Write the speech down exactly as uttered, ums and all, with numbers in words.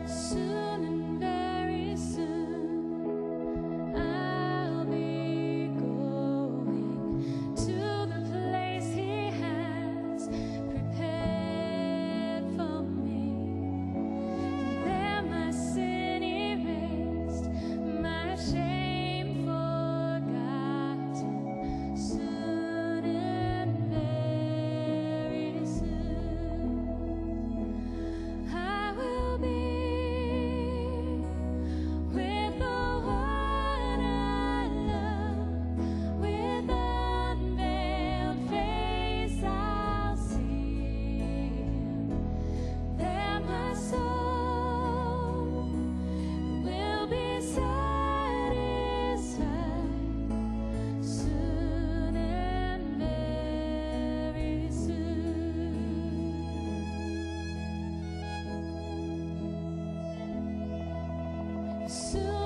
Soon and very soon I'll be going to the place He has prepared for me. There my sin erased, my shame forgotten. Soon and very soon I will be with the one I love. With unveiled face I'll see Him. There my soul will be satisfied. Soon and very soon. Soon